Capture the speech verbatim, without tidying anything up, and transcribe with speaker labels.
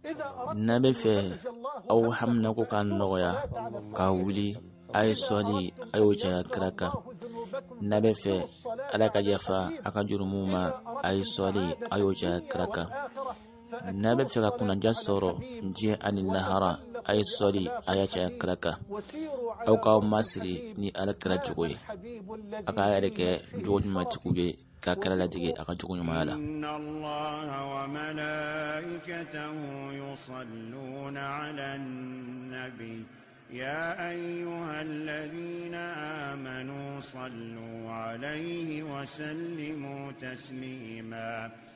Speaker 1: نبفي أو حمنك كان نغيا قولي أي صلي أي وجه كركا نبفي ألك جفا أكجرموما أي صلي أي وجه كركا نبفي كنا جسورو جي أن النهار أي صلي أي وجه كركا أو كاو مصري ني ألك رجوي أكايرك جوج ما تكوي كاكرا لدي أكجوي مالا.
Speaker 2: إن الله وملائكته يصلون على النبي يا أيها الذين آمنوا صلوا عليه وسلموا تسليما